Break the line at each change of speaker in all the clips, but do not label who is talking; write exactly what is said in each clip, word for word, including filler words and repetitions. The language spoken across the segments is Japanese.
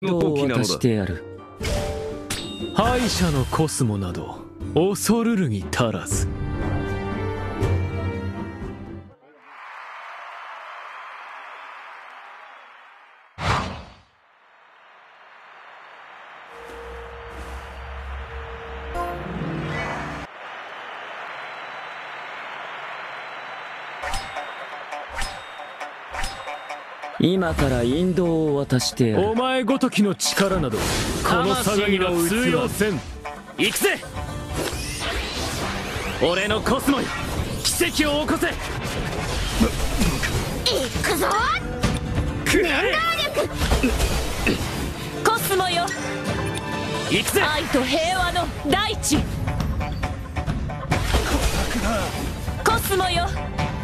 どう渡してやる。
敗者のコスモなど恐るるに足らず。
今から引導を渡してやる。
お前ごときの力などこの騒ぎは通用せん。行くぜ俺のコスモよ、奇跡を起こせ。
行くぞ念動力。
コスモよ、
行くぜ。
愛と平和の大地。コスモよ、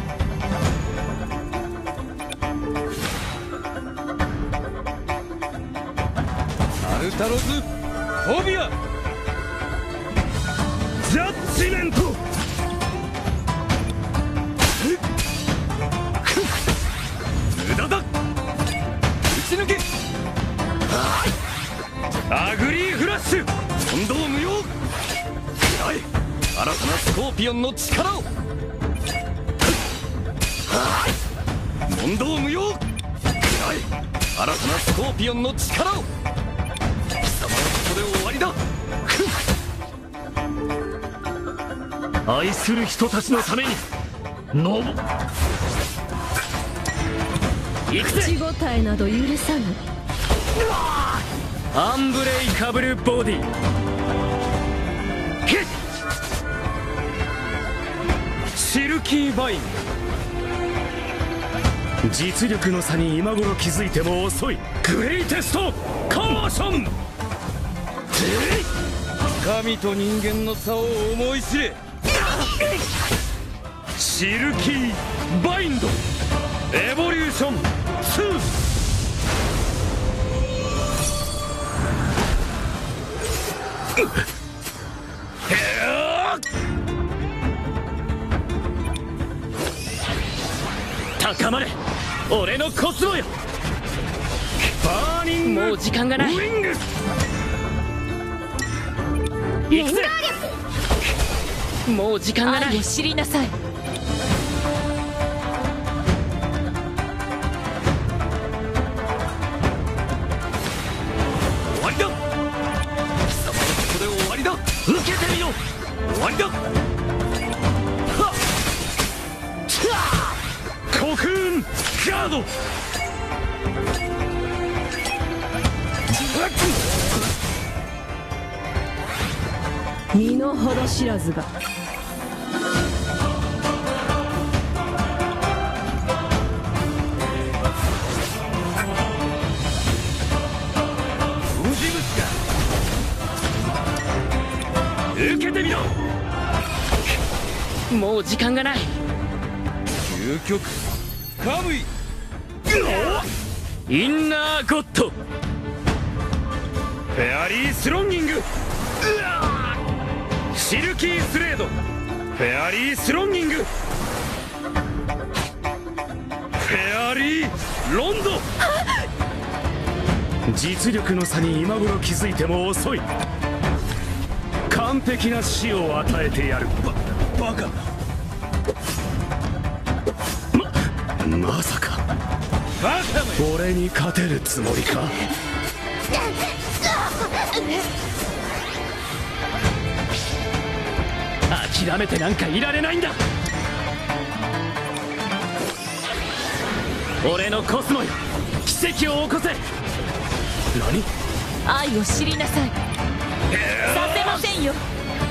アルタロズ・フォビアジャッジメント。無駄だ、打ち抜け。アグリーフラッシュ、問答無用。はい、新たなスコーピオンの力を。問答無用。はい、新たなスコーピオンの力を。貴様はここで終わりだ。
愛する人たちのためにノブ行くぜ。
口答えなど許さぬ。
アンブレイカブルボディ。シルキーバイン。実力の差に今頃気づいても遅い。グレイテストカーション。
神と人間の差を思い知れ。
シルキーバインドエボリューションツー。高まれ俺のコスモよ。バーニング
もう時間がない。
ウィング。行くぜ。
もう時間がない。愛を知りなさい。
終わりだ。貴様はここで終わりだ。受けてみろ。終わりだ。はっ、
コクーンガード。
身の程知らずが。
受けてみろ。
もう時間がない。
究極カムイ。
インナーゴッドフェアリースロンギング。シルキースレードフェアリースロンギング。フェアリーロンド。実力の差に今頃気づいても遅い。完璧な死を与えてやる。
ババカ
ままさか
バカめ。
俺に勝てるつもりか。諦めてなんかいられないんだ。俺のコスモよ、奇跡を起こせ。何？
愛を知りなさい。させませんよ。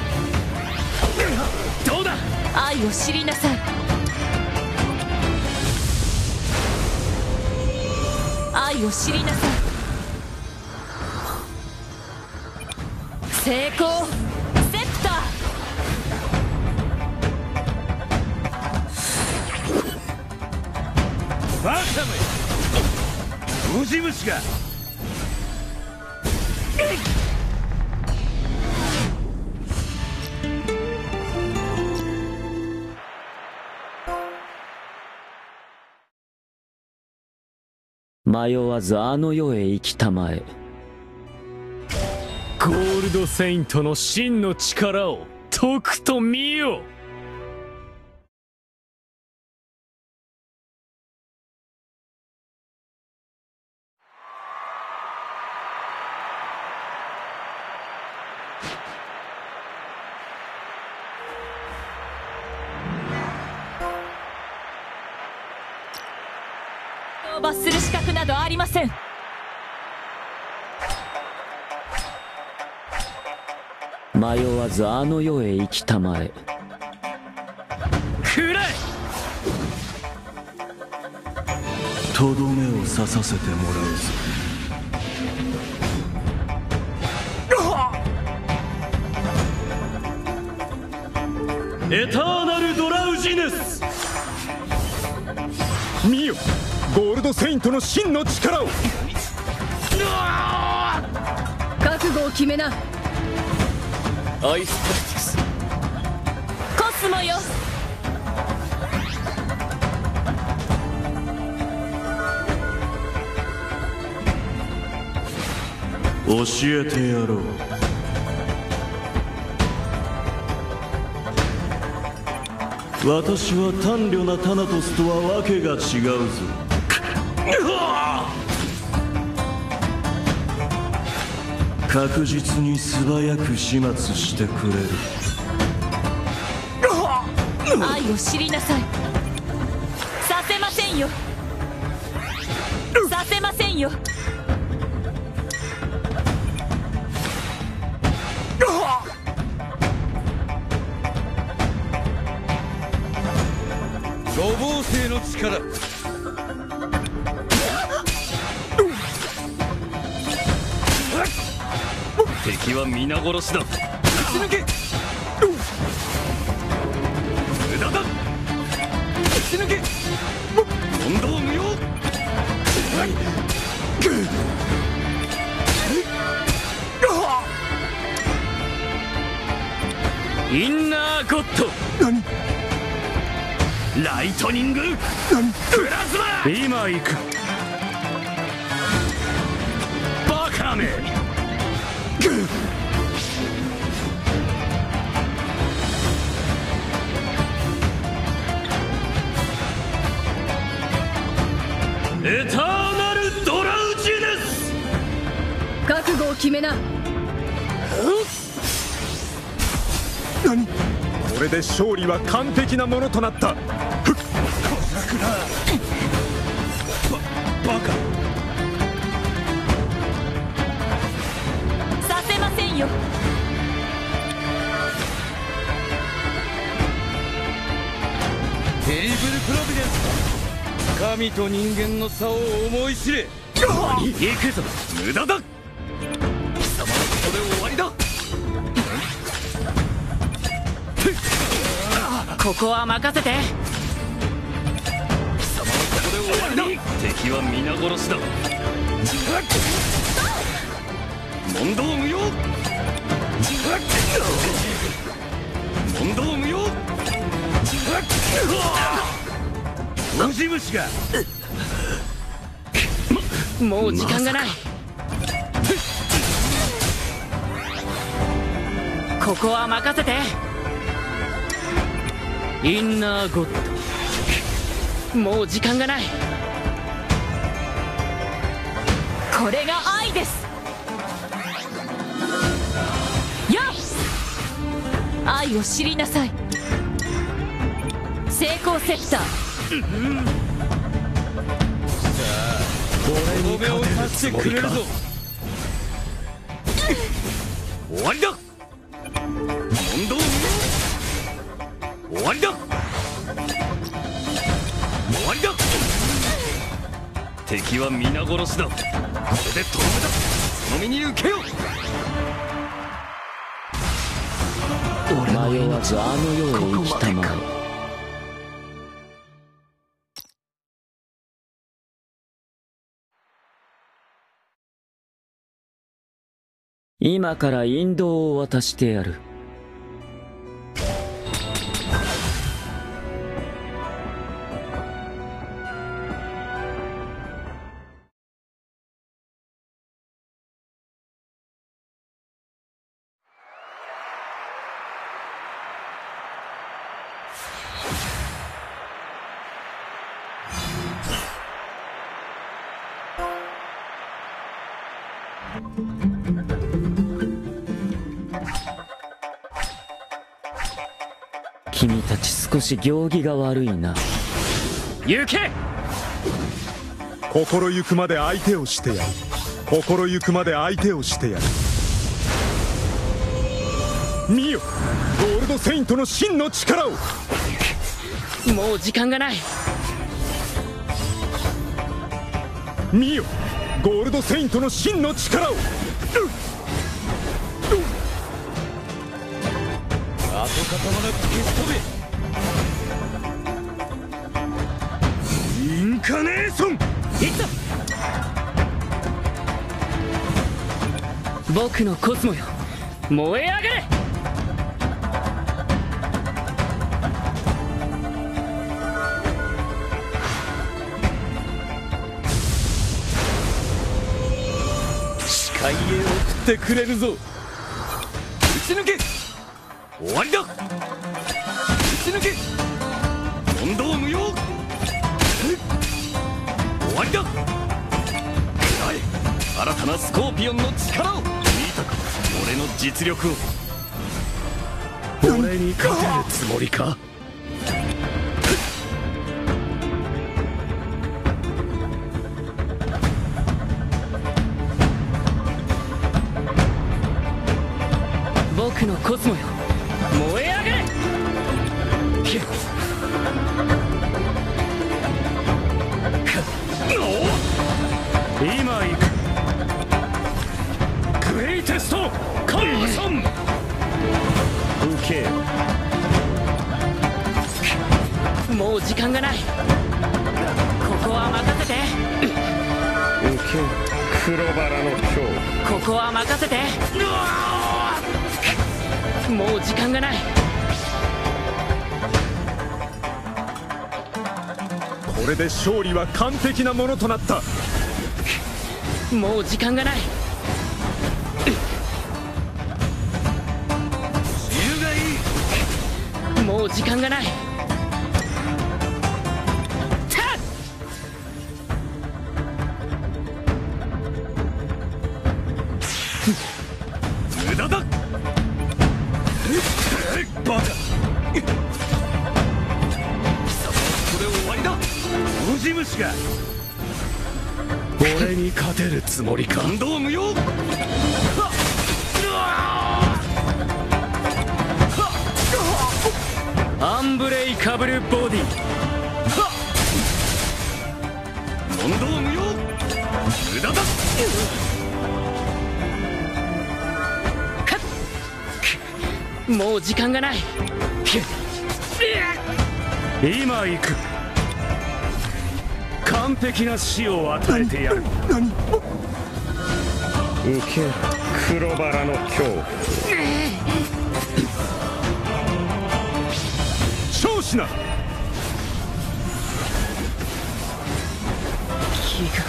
どうだ。
愛を知りなさい。愛を知りなさい。成功セプター。
バカめ。ウジ虫が。
迷わずあの世へ行きたまえ。
ゴールドセイントの真の力をとくと見よ。
罰する資格などありません。
迷わずあの世へ行きたまえ。
くらえ。
とどめを刺させてもらうぞ。
エターナルドラウジネス。見よ、ゴールドセイントの真の力を。
覚悟を決めな。
アイスタクティクス。
コスモよ。
教えてやろう。私は丹慮なタナトスとはわけが違うぞ。確実に素早く始末してくれる。
愛を知りなさい。させませんよ。させませんよ。
五芒星の力。敵は皆殺しだ。撃ち抜け。無駄だ。撃ち抜け。問答無用。
インナーゴッド。何？ライトニング。何？プラズマ。今行く。バカめ。エターナルドラウジネス。
覚悟を決めな。
何？これで勝利は完璧なものとなった。ふっ、バ、バカ。
させませんよ。
テリブルプロビデンス。神と人間の差を思い知れ。
行くぞ。
無駄だ。貴様はここで終わりだ。
ここは任せて。
貴様はここで終わりだ。敵は皆殺しだ。問答無用。問答無用。ウジ虫が。
もう時間がない。ここは任せて。
インナーゴッ
ド。もう時間がない。これが愛です。よっ、愛を知りなさい。成功セプター。
とどめを刺してくれるぞ。終わりだ。問答無用。終わりだ。終わりだ。敵は皆殺しだ。これでとどめだ。その身に受けよ。
迷わずあの世へ行きたまえ。今から引導を渡してやる。 君たち少し行儀が悪いな。
行け。
心ゆくまで相手をしてやる。心ゆくまで相手をしてやる。見よ、ゴールドセイントの真の力を。
もう時間がない。
見よ、ゴールドセイントの真の力を。
跡形もなく消し飛べ。
インカネーション。
いった。僕のコスモよ、燃え上がれ。
海へ送ってくれるぞ。打ち抜け。終わりだ。打ち抜け。問答無用。終わりだ。新たなスコーピオンの力を。見たか、俺の実力を。
俺に勝てるつもりか。僕のコスモよ、燃え上がれ。今行く。グレイテストカーソン。受けよ。もう時間がない。ここは任せて。
受けよ、黒バラの今日。
ここは任せて。もう時間がない。
これで勝利は完璧なものとなった。
もう時間がない。
自由がいい。
もう時間がない。
無駄だ。バカ。貴様はここで終わりだ。
ウジ虫が。俺に勝てるつもりか。
問答無用。
アンブレイカブルボディ。
問答無用。無駄だ。
もう時間がない。今行く。完璧な死を与えてやる。
何？
受けよ、黒バラの恐怖。
勝死な。
気が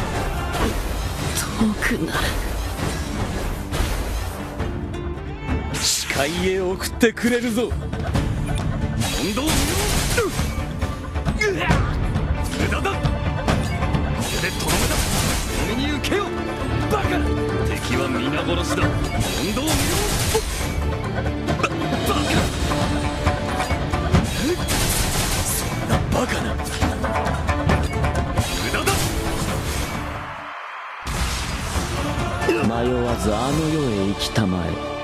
遠くなる。
海へ送ってくれるぞ。問答無用。無駄だ。これでとどめだ。俺に受けよ。バカな。敵は皆殺しだ。問答無用。ババカ。そんなバカな。無駄だ。
迷わずあの世へ行きたまえ。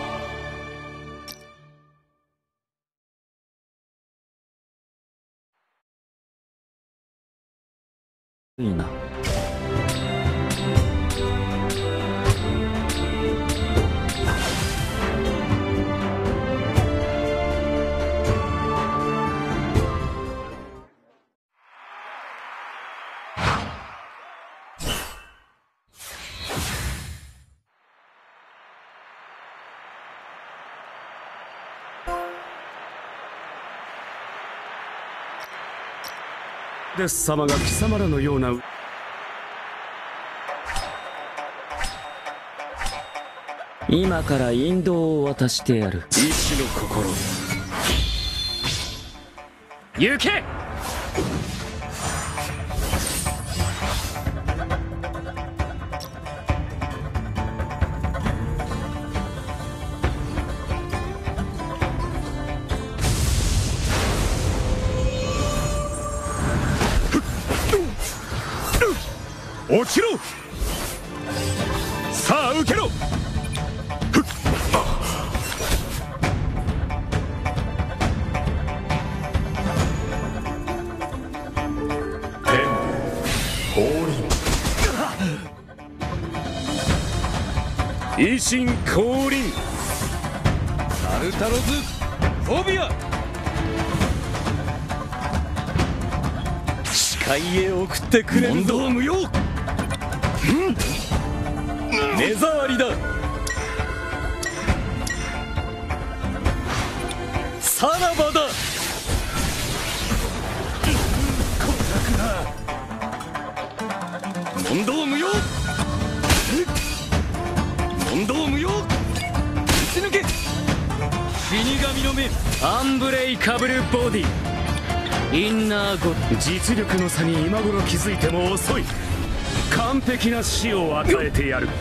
いいな。
デス様が貴様らのような。
今から引導を渡してやる。
意志の心。行け。
落ちろ。さあ受けろ。ふっ
維新降臨。タルタロズフォビア。視界へ送ってくれるぞ。問答無用。目障りだ。さらばだ。問答無用。問答無用。打ち抜け。死神の目。アンブレイカブルボディ。インナーゴッド。実力の差に今頃気づいても遅い。完璧な死を与えてやる。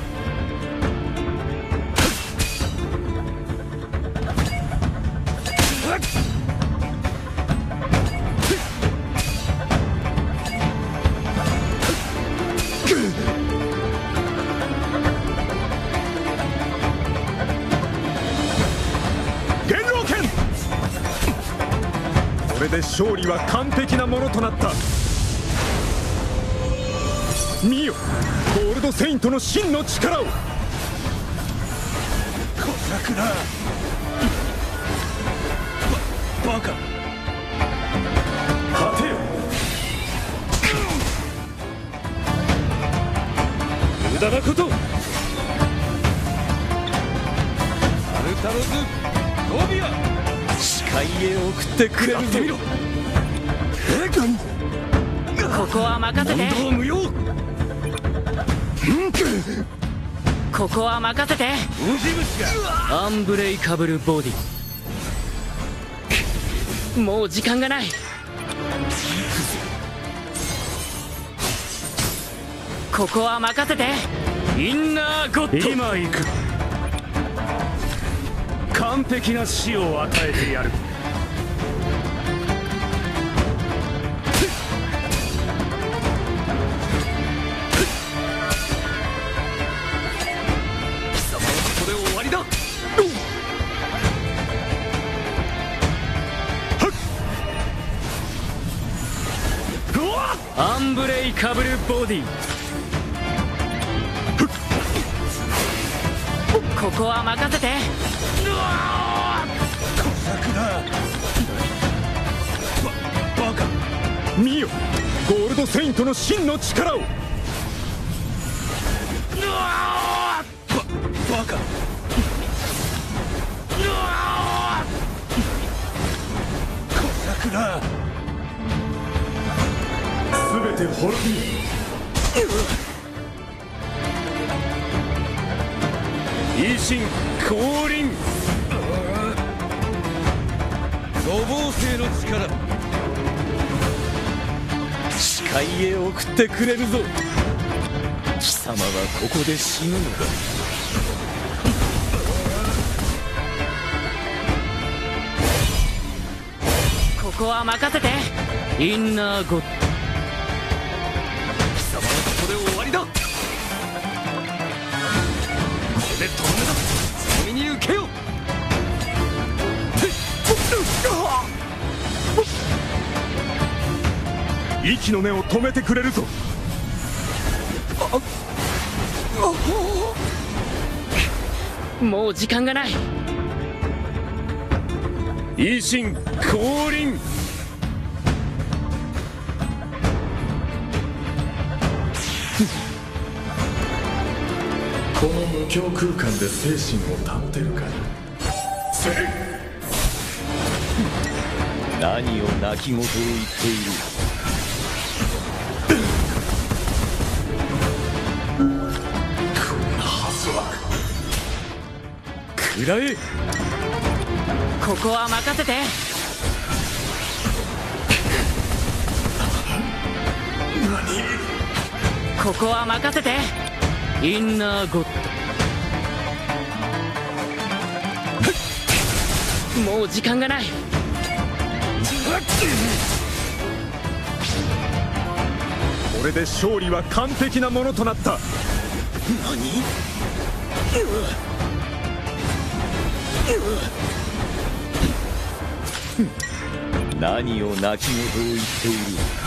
これで勝利は完璧なものとなった。見よ、ゴールドセイントの真の力を。こらくな。ババカ。勝てよ。無駄なこと。アルタロズゴビア。視界へ送ってくれるぞ。
ここは任せて。
問答無用。
ここは任せて。
アンブレイカブルボディ。
もう時間がない。ここは任せて。
インナーゴッド。今行く。完璧な死を与えてやる。貴様はここで終わりだ。アンブレイカブルボディ。
ここは任せて。
バカ。見よ、ゴールドセイントの真の力を。ババカ。こらくな。全て滅び。
維新降臨。五芒星の力。視界へ送ってくれるぞ。貴様はここで死ぬのだ。
ここは任せて。
インナーゴッド。貴様はここで終わりだ。これでとどめだ。強みに受けよ。
息の根を止めてくれるぞ。
もう時間がない。
維新降臨。
この無境空間で精神を保てるか。せい。
何を泣き言を言っている。
こんなはずは。
食らえ。
ここは任せて。ここは任せて。
インナーゴッ
ド。もう時間がない。
これで勝利は完璧なものとなった。
何を泣き言を言っている。